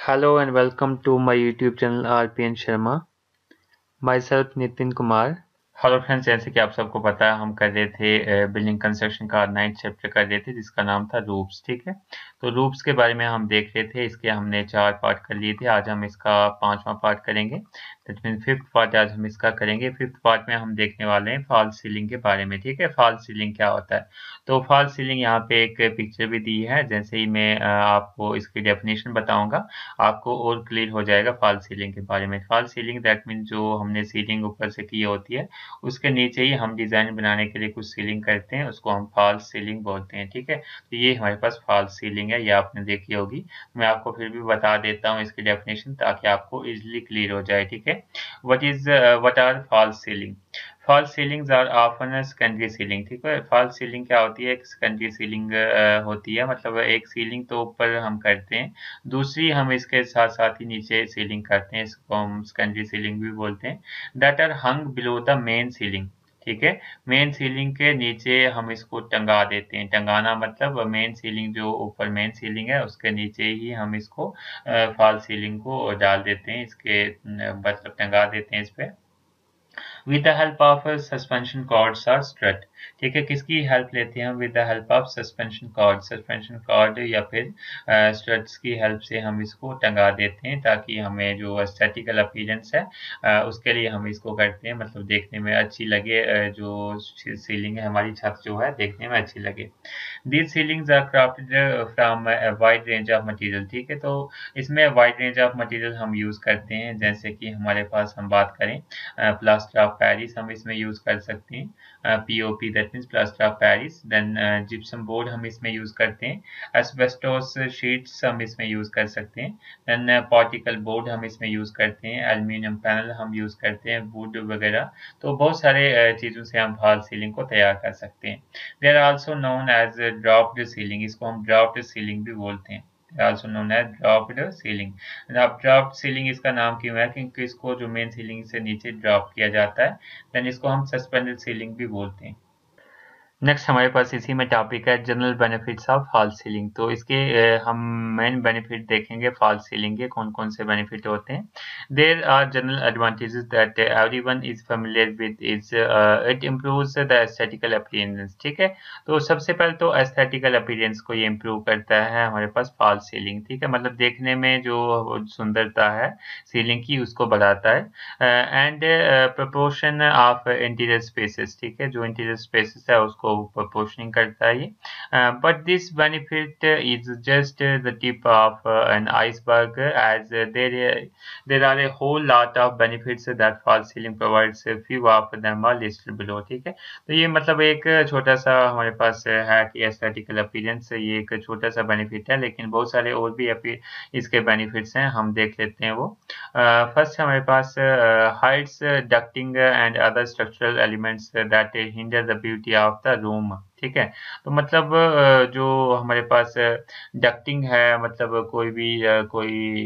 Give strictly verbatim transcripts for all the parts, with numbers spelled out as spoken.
Hello and welcome to my YouTube channel R P N Sharma. Myself Nitin Kumar. Hello friends, जैसे कि आप सबको पता है हम कर रहे थे बिल्डिंग कंस्ट्रक्शन का नाइन्थ चैप्टर कर रहे थे जिसका नाम था रूफ्स। ठीक है, तो रूफ्स के बारे में हम देख रहे थे। इसके हमने चार पार्ट कर लिए थे, आज हम इसका पांचवा पार्ट करेंगे। दैट मीन फिफ्थ पार्ट आज हम इसका करेंगे। फिफ्थ पार्ट में हम देखने वाले हैं फॉल्स सीलिंग के बारे में। ठीक है, फॉल्स सीलिंग क्या होता है। तो फॉल्स सीलिंग यहाँ पे एक पिक्चर भी दी है, जैसे ही मैं आपको इसकी डेफिनेशन बताऊंगा आपको और क्लियर हो जाएगा फॉल्स सीलिंग के बारे में। फॉल्स सीलिंग दैट मीन जो हमने सीलिंग ऊपर से की होती है उसके नीचे ही हम डिजाइन बनाने के लिए कुछ सीलिंग करते हैं, उसको हम फॉल्स सीलिंग बोलते हैं। ठीक है, तो ये हमारे पास फॉल्स सीलिंग है, ये आपने देखी होगी। मैं आपको फिर भी बता देता हूँ इसकी डेफिनेशन ताकि आपको इजिली क्लियर हो जाए। ठीक है, what is what are false ceiling. False ceilings are often secondary ceiling. ठीक है, फॉल्स सीलिंग क्या होती है, एक सेकेंडरी सीलिंग uh, होती है। मतलब एक सीलिंग तो ऊपर हम करते हैं, दूसरी हम इसके साथ साथ ही नीचे सीलिंग करते हैं, इसको हम सेकेंडरी सीलिंग भी बोलते हैं। That are hung below the main ceiling. ठीक है, मेन सीलिंग के नीचे हम इसको टंगा देते हैं। टंगाना मतलब मेन सीलिंग जो ऊपर मेन सीलिंग है उसके नीचे ही हम इसको फॉल सीलिंग को डाल देते हैं, इसके मतलब टंगा देते हैं इस पे with the help of suspension cords और स्ट्रट। ठीक है, किसकी हेल्प लेते हैं हम, with the help of suspension cord. Suspension cord या फिर स्ट्रट्स की हेल्प से हम इसको टंगा देते हैं ताकि हमें जो एस्थेटिकल अपीयरेंस है uh, उसके लिए हम इसको करते हैं, मतलब देखने में अच्छी लगे, uh, जो सीलिंग है हमारी छत जो है देखने में अच्छी लगे। These ceilings are crafted from a wide range of material। ठीक है, तो इसमें वाइड रेंज ऑफ मटेरियल हम यूज करते हैं, जैसे कि हमारे पास हम बात करें प्लास्टर ऑफ पेरिस हम इसमें यूज कर सकते हैं, POP that means plaster of Paris. Then gypsum board हम इसमें यूज करते हैं, एस्बेस्टोस शीट्स हम इसमें यूज कर सकते हैं। देन पार्टिकल बोर्ड हम इसमें यूज करते हैं, एल्यूमिनियम पैनल हम यूज करते हैं, वुड वगैरह। तो बहुत सारे uh, चीजों से हम फॉल सीलिंग को तैयार कर सकते हैं। They are also known as dropped ceiling, इसको हम ड्रॉप्ड सीलिंग भी बोलते हैं, also known as dropped ceiling। अब ड्रॉप्ड सीलिंग इसका नाम क्यों है, क्योंकि इसको जो मेन सीलिंग से नीचे ड्रॉप किया जाता है, देन इसको हम सस्पेंडेड सीलिंग भी बोलते हैं। नेक्स्ट हमारे पास इसी में टॉपिक है general benefits of false ceiling. तो इसके हम मेन बेनिफिट देखेंगे फॉल्स सीलिंग के, कौन कौन से बेनिफिट होते हैं। There are general advantages that everyone is familiar with, is it improves the aesthetical appearance. ठीक है, तो सबसे पहले तो एस्थेटिकल अपीयरेंस को ये इम्प्रूव करता है हमारे पास फॉल्स सीलिंग। ठीक है, मतलब देखने में जो सुंदरता है सीलिंग की उसको बढ़ाता है। And proportion of interior spaces. ठीक है, जो इंटीरियर स्पेसेस है उसको proportioning करता है ये। But this benefit is just the tip of an iceberg, as there there are a whole lot of benefits that false ceiling provides, few of them are listed below. ठीक है, तो ये मतलब एक छोटा सा हमारे पास है कि एस्थेटिकल अपीयरेंस ये एक छोटा सा बेनिफिट है, लेकिन बहुत सारे और भी इसके बेनिफिट्स हैं, हम देख लेते हैं वो। फर्स्ट हमारे पास heights ducting and other structural elements that hinder the beauty of the room. ठीक है, तो मतलब जो हमारे पास डक्टिंग है, मतलब कोई भी कोई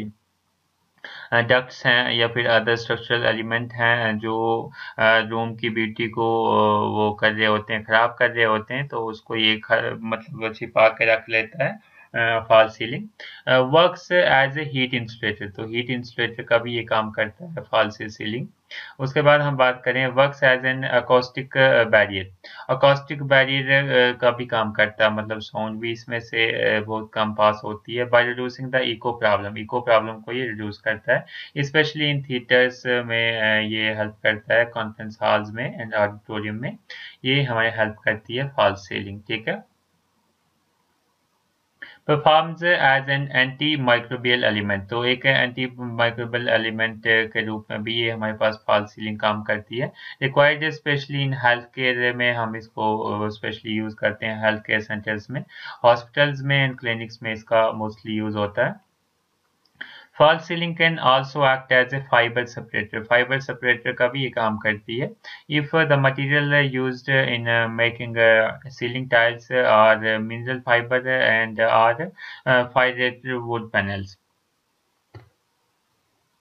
डक्ट्स हैं या फिर अदर स्ट्रक्चरल एलिमेंट हैं जो रूम की ब्यूटी को वो कर रहे होते हैं, खराब कर रहे होते हैं, तो उसको ये मतलब छिपा के रख लेता है fall ceiling. Works as a heat insulator, तो हीट इंसुलेटर का भी ये काम करता है फॉल सीलिंग। उसके बाद हम बात करें works as an acoustic barrier. Acoustic barrier का भी काम करता है, मतलब साउंड भी इसमें से बहुत कम पास होती है। By reducing the echo problem, echo problem को ये रिड्यूस करता है, स्पेशली इन थिएटर्स में ये हेल्प करता है, कॉन्फ्रेंस हॉल्स में एंड ऑडिटोरियम में ये हमारी हेल्प करती है फॉल्स सीलिंग। ठीक है, performs as an anti microbial element, तो एक एंटी माइक्रोबियल एलिमेंट के रूप में भी ये हमारे पास फॉल्स सीलिंग काम करती है। Required specially in health care में हम इसको स्पेशली यूज करते हैं, हेल्थ केयर सेंटर्स में, हॉस्पिटल्स में एंड क्लिनिक्स में इसका मोस्टली यूज होता है। False ceiling can also act as a fibre separator, fibre separator का भी ये काम करती है। If the material used in making ceiling tiles are mineral fibre and are fibre wood panels.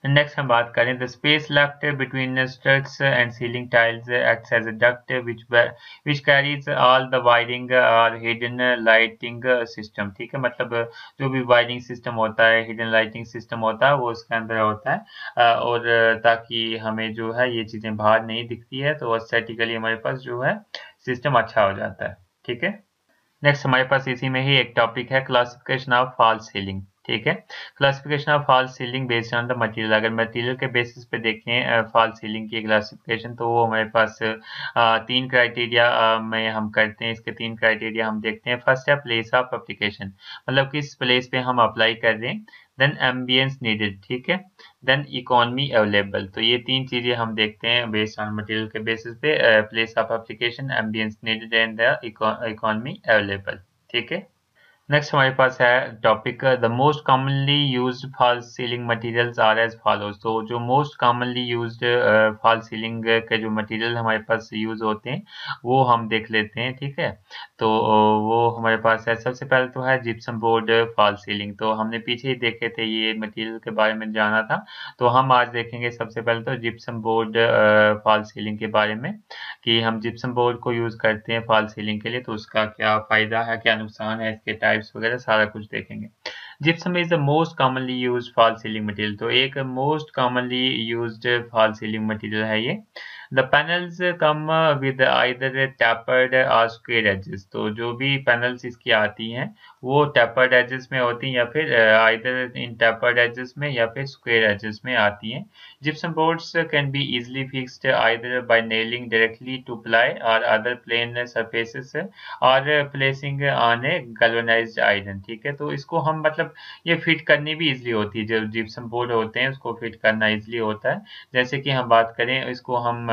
Next हम बात करें the space left between struts and ceiling tiles acts as a duct which which carries all the wiring और hidden lighting system. ठीक है, मतलब जो भी wiring system होता है, हिडन लाइटिंग सिस्टम होता है, वो उसके अंदर होता है और ताकि हमें जो है ये चीजें बाहर नहीं दिखती है, तो एस्थेटिकली हमारे पास जो है सिस्टम अच्छा हो जाता है। ठीक है, नेक्स्ट हमारे पास इसी में ही एक टॉपिक है क्लासिफिकेशन ऑफ फॉल्स सीलिंग। ठीक है, classification of false ceiling based on the material. अगर मटेरियल के बेसिस पे देखें फॉल्स सीलिंग की क्लासिफिकेशन, तो वो हमारे पास आ, तीन क्राइटेरिया में हम करते हैं। इसके तीन क्राइटेरिया हम देखते हैं। फर्स्ट है प्लेस ऑफ एप्लीकेशन, मतलब किस प्लेस पे हम अप्लाई कर रहे हैं। देन एम्बियंस नीडेड, ठीक है, देन इकोनॉमी अवेलेबल। तो ये तीन चीजें हम देखते हैं बेस्ड ऑन मटेरियल के बेसिस पे, place of application, ambience needed and the economy available. ठीक है, नेक्स्ट हमारे पास है topic the most commonly used false ceiling materials are as follows. तो जो most commonly used false ceiling के जो मटेरियल हमारे पास यूज होते हैं वो हम देख लेते हैं। ठीक है, तो वो हमारे पास है, सबसे पहले तो है जिप्सम बोर्ड फॉल्स सीलिंग। तो हमने पीछे ही देखे थे, ये मटेरियल के बारे में जाना था, तो हम आज देखेंगे सबसे पहले तो जिप्सम बोर्ड फॉल्स सीलिंग के बारे में, कि हम जिप्सम बोर्ड को यूज करते हैं फॉल सीलिंग के लिए, तो उसका क्या फायदा है, क्या नुकसान है, इसके टाइप्स वगैरह सारा कुछ देखेंगे। Gypsum is the most commonly used fall ceiling material. तो एक most commonly used fall ceiling material है ये। The panels come with either tapered or square edges. तो जो भी पैनल्स इसकी आती हैं वो टैपर्ड एजेस में होती हैं, या फिर आइदर इन टैपर्ड एजेस में या फिर स्क्वेयर एजेस में आती हैं। Gypsum boards can be easily fixed either by nailing directly to ply or other plane surfaces or placing on a galvanized iron। ठीक है, तो इसको हम मतलब ये फिट करनी भी इजीली होती है। जो जिप्सम बोर्ड होते हैं उसको फिट करना इजीली होता है। जैसे कि हम बात करें, इसको हम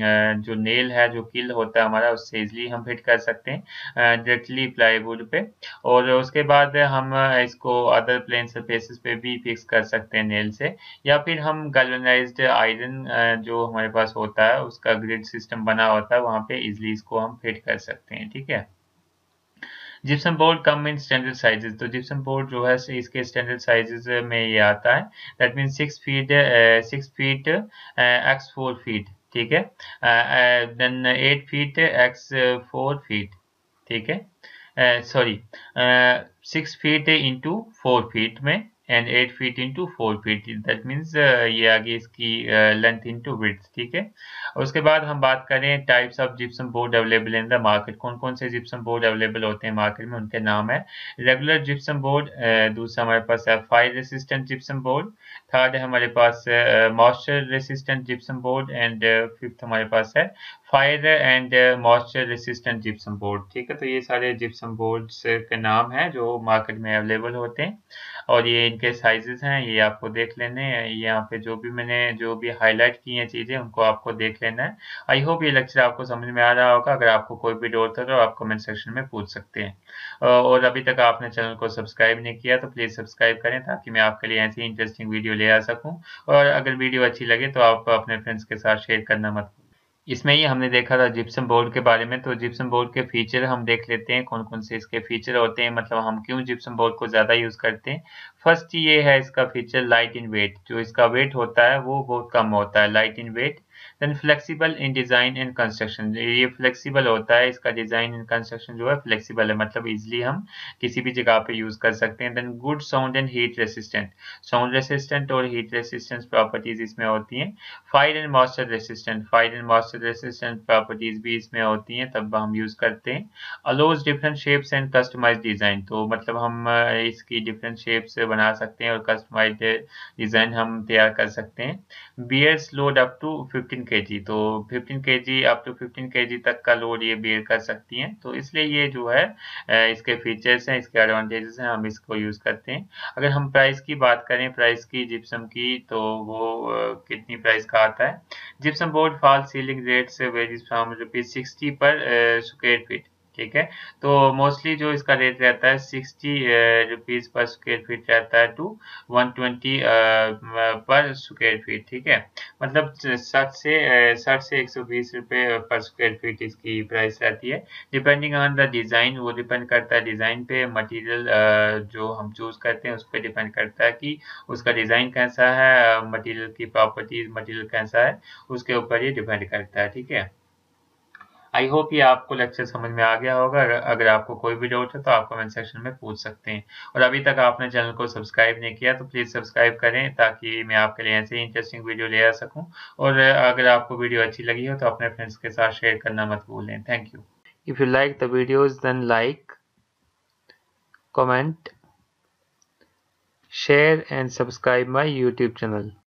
जो नेल है, जो किल होता है हमारा, उससे इजीली हम फिट कर सकते हैं डायरेक्टली प्लाईवुड पे, और उसके बाद हम इसको अदर प्लेन सरफेसेस पे भी फिक्स कर सकते हैं नेल से, या फिर हम गैल्वेनाइज्ड आयरन जो हमारे पास होता है उसका ग्रिड सिस्टम बना होता है, वहां पे इजीली इसको हम फिट कर सकते हैं। ठीक है, gypsum board come in standard sizes. तो जिप्सम बोर्ड जो है इसके स्टैंडर्ड साइजेस में ये आता है, that mean six feet six feet x four feet. ठीक है, then eight feet x four feet. ठीक है, sorry six feet into four feet में and eight feet into four feet, that means ये आगे इसकी लेंथ इंटू विड्थ। ठीक है, उसके बाद हम बात करें types of gypsum board available in the market. कौन कौन से जिप्सम बोर्ड अवेलेबल होते हैं मार्केट में, उनके नाम है। रेगुलर जिप्सम बोर्ड, दूसरा हमारे पास है fire resistant gypsum board, third है हमारे पास moisture resistant gypsum board, and fifth हमारे पास है fire and moisture resistant gypsum board. ठीक है, तो ये सारे जिप्सम बोर्ड्स के नाम हैं जो मार्केट में अवेलेबल होते हैं, और ये इनके साइजेस हैं, ये आपको देख लेने हैं। यहाँ पे जो भी मैंने जो भी हाईलाइट की हैं चीज़ें, उनको आपको देख लेना है। आई होप ये लेक्चर आपको समझ में आ रहा होगा। अगर आपको कोई भी डाउट हो तो आप कमेंट सेक्शन में पूछ सकते हैं, और अभी तक आपने चैनल को सब्सक्राइब नहीं किया तो प्लीज़ सब्सक्राइब करें, ताकि मैं आपके लिए ऐसी इंटरेस्टिंग वीडियो ले आ सकूँ। और अगर वीडियो अच्छी लगे तो आप अपने फ्रेंड्स के साथ शेयर करना मत। इसमें ही हमने देखा था जिप्सम बोर्ड के बारे में, तो जिप्सम बोर्ड के फीचर हम देख लेते हैं, कौन कौन से इसके फीचर होते हैं, मतलब हम क्यों जिप्सम बोर्ड को ज़्यादा यूज़ करते हैं। फर्स्ट ये है इसका फीचर लाइट इन वेट। जो इसका वेट होता है वो बहुत कम होता है, light in weight. Then flexible in design and construction, ये फ्लेक्सिबल होता है, इसका डिज़ाइन एंड कंस्ट्रक्शन जो है फ्लेक्सिबल है, मतलब इजीली हम किसी भी जगह पे यूज़ कर सकते हैं। Then good sound and heat resistant, sound resistant और हीट रेसिस्टेंस प्रॉपर्टीज इसमें होती हैं। Fire and moisture resistant, fire and moisture resistant properties भी इसमें होती हैं, तब हम यूज़ करते हैं। Allows different shapes and customize design, तो मतलब हम इसकी डिफरेंट शेप्स बना सकते हैं और कस्टमाइज डिज़ाइन हम तैयार कर सकते हैं। Bears load up to fifteen kg, तो fifteen kg up to fifteen kg तक का लोड ये बियर कर सकती हैं, तो इसलिए ये जो है इसके फीचर्स हैं, इसके एडवांटेजेस हैं, हम इसको यूज़ करते हैं। अगर हम प्राइस की बात करें, प्राइस की जिप्सम की, तो वो कितनी प्राइस का आता है। Gypsum board fall ceiling rate से varies from rupees sixty per square feet. ठीक है। तो मोस्टली जो इसका रेट रहता है sixty rupees per square feet रहता है to one twenty per square feet, ठीक है। मतलब साठ से साठ से एक सौ बीस रुपये पर स्क्वायर फीट इसकी प्राइस रहती है, डिपेंडिंग ऑन द डिज़ाइन। वो डिपेंड करता है डिज़ाइन पे, मटेरियल जो हम चूज़ करते हैं उस पर डिपेंड करता है कि उसका डिज़ाइन कैसा है, मटेरियल की प्रॉपर्टीज, मटेरियल कैसा है, उसके ऊपर ये डिपेंड करता है, ठीक है। आई होप ये आपको लेक्चर समझ में आ गया होगा। अगर आपको कोई भी डाउट है तो आप कमेंट सेक्शन में पूछ सकते हैं। और अभी तक आपने चैनल को सब्सक्राइब नहीं किया तो प्लीज़ सब्सक्राइब करें, ताकि मैं आपके लिए ऐसे ही इंटरेस्टिंग वीडियो ले आ सकूं। और अगर आपको वीडियो अच्छी लगी हो तो अपने फ्रेंड्स के साथ शेयर करना मत भूलें। Thank you. If you like the videos then like, comment, share and subscribe my YouTube channel.